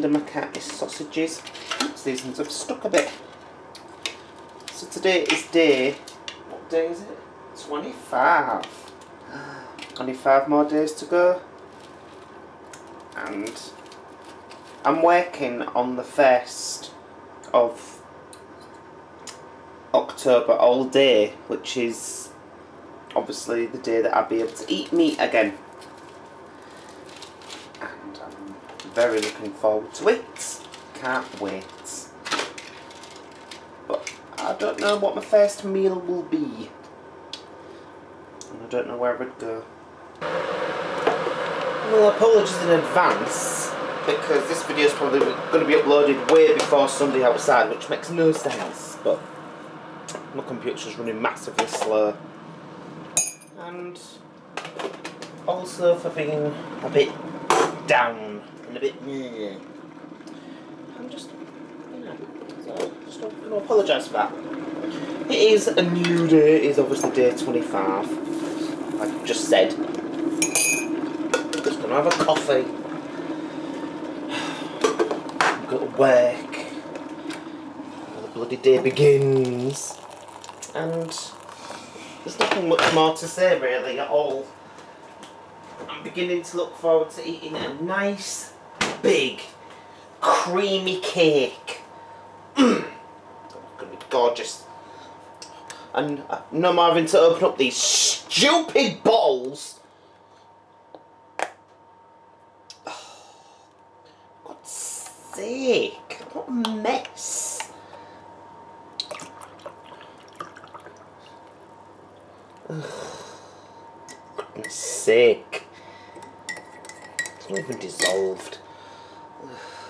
Linda McCartney sausages. Oops, these ones have stuck a bit. So today is what day is it? 25. 25 more days to go. And I'm working on the 1st of October all day, which is obviously the day that I'll be able to eat meat again. And I'm very looking forward to it. Can't wait. But I don't know what my first meal will be. And I don't know where I'd go. Well, apologies in advance, because this video is probably going to be uploaded way before Sunday outside, which makes no sense, but my computer's running massively slow. And also for being a bit down and a bit I'm just, so just going to apologise for that. It is a new day, it is obviously day 25, like I just said. Just going to have a coffee, go to work, the bloody day begins, and there's nothing much more to say really at all. I'm beginning to look forward to eating a nice, big, creamy cake. It's going to be gorgeous. And no more having to open up these stupid bottles. Oh, God's sake, what a mess. Goodness sake. It's not even dissolved.